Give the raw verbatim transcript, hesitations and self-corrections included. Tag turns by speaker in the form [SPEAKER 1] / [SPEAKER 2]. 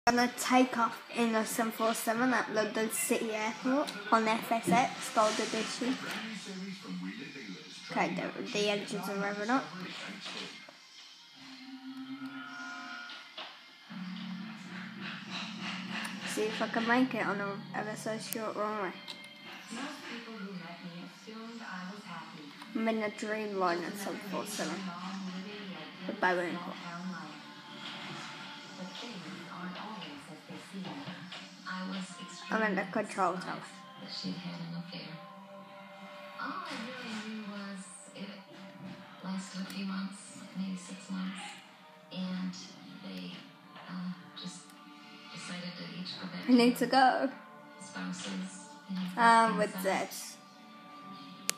[SPEAKER 1] Gonna take off in a seven forty-seven at London City Airport on F S X Gold Edition. Okay, the, the engines are revving up. See if I can make it on a ever so short runway. I'm in a Dreamliner seven forty-seven. The Boeing. I'm in the control tower.
[SPEAKER 2] She had an affair. All I really knew was it lasted a few months, maybe six months, and they uh, just decided to each go back.
[SPEAKER 1] I need to go.
[SPEAKER 2] Spouses.
[SPEAKER 1] Um, with this.